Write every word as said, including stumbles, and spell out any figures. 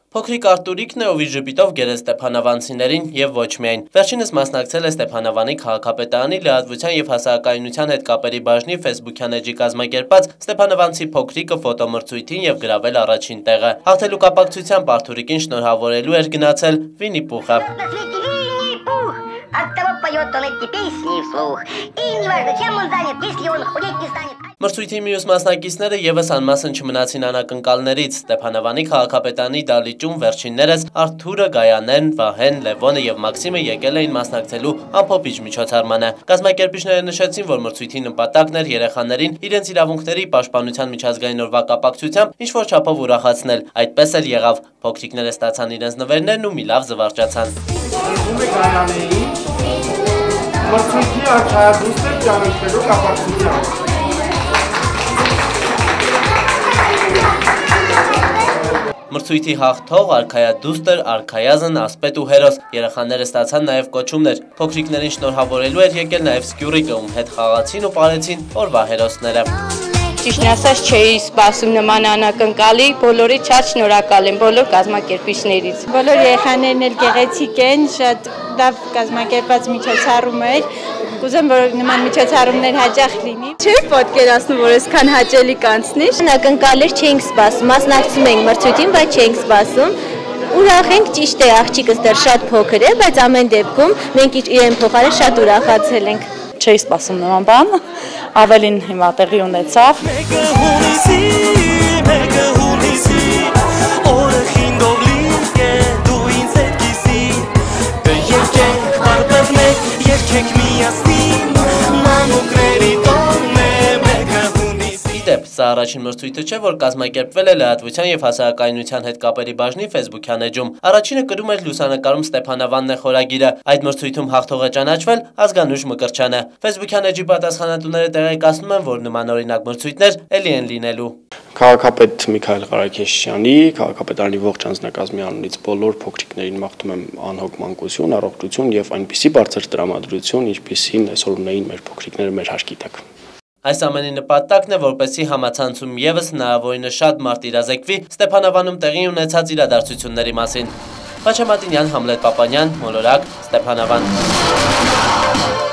Փոքրիկ Արտուրիկն է, ով իր ժպիտով գերեց ստեփանավանցիներին եւ ոչ միայն։ Վերջինս մասնակցել է Ստեփանավանի քաղաքապետարանի լրատվության եւ հասարակայնության հետ կապերի բաժնի Facebook-յան էջի կազմակերպած Ստեփանավանցի փոքրիկը ֆոտոմրցույթին եւ գրավել առաջին տեղը։ Հաղթելու կապակցությամբ Արտուրիկին շնորհավորելու էր գնացել Վինի Պուխը։ Оттого поет он эти песни вслух. И неважно, чем он занят, если он худеть не станет. Մրցույթի մյուս մասնակիցները եւս անմասն չմնացին անակնկալներից։ Ստեփանավանի քաղաքապետարանի դալիճում վերջիններս Արթուրը, Գայանեն, Վահեն, Լևոնը եւ Մաքսիմը եկել էին մասնակցելու ամփոփիչ միջոցառմանը։ Կազմակերպիչները նշեցին, որ մրցույթի նպատակն էր երեխաներին իրենց իրավունքների պաշտպանության միջազգային օրվա կապակցությամբ ինչ-որ չափով ուրախացնել։ Այդպես էլ եղավ։ Փոքրիկները ստացան իրենց նվերներն ու մի լավ զվարճացան։ Մրցույթի արքայադուստը ճանաչելու կապակցությամբ։ Մրցույթի հաղթող արքայադուստր, արքայազն, ասպետ ու հերոս։ Երեխաները ստացան նաև կոչումներ։ Փոքրիկներին շնորհավորելու էր եկել նաև Սկյուրիկը, ում հետ խաղացին ու պարեցին օրվա հերոսները։ Ճիշտն ասած չէի սպասում նման անակնկալի, բոլորի շատ շնորհակալ եմ բոլոր կազմակերպիչներից։ Բոլոր երեխաներն էլ գեղեցիկ են, շատ լավ կազմակերպված միջոցառում էր։ Կուզեմ, որ նման միջոցառումներ հաճախ լինի։ Չէի պատկերացնում, որ այսքան հաճելի կանցնի։ Անակնկալեր չէինք սպասում, մասնակցում ենք մրցույթին, բայց չէինք սպասում։ Ուրախ ենք, ճիշտ է, աղջիկս դեռ շատ փոքր է, բայց ամեն դեպքում մենք իրեն փոխարեն շատ ուրախացել ենք։ Չէի սպասում նման բան, ավելին հիմա տեղի ունեցավ։ Սա առաջին մրցույթը չէ, որ կազմակերպվել է լրատվության եւ հասարակայնության հետ կապերի բաժնի Facebook-յան էջում։ Առաջինը կրում էր լուսանկարում Ստեփանավանն է խորագիրը։ Այդ մրցույթում հաղթողը ճանաչվել Ազգանուշ Մկրտչյանը։ Facebook-յան էջի պատասխանատուները տեղեկացնում են, որ նմանօրինակ մրցույթներ ելի են լինելու։ Քաղաքապետ Միքայել Ղարաքեշյանի, քաղաքապետարանի ողջ անձնակազմի անունից բոլոր փոքրիկներին մաղթում եմ անհոգ մանկություն, առողջություն եւ այնպիսի բարձր տրամադրություն, ինչպիսին այսօր ունեին մեր փոքրիկները մեր հարկի տակ։ Այս ամենի նպատակն է, որպեսզի համացանցում եւս հնարավորինս շատ մարդ իրազեկվի Ստեփանավանում տեղի ունեցած իրադարձությունների մասին։ Խաչամատինյան, Համլետ Պապանյան, Մոլորակ, Ստեփանավան։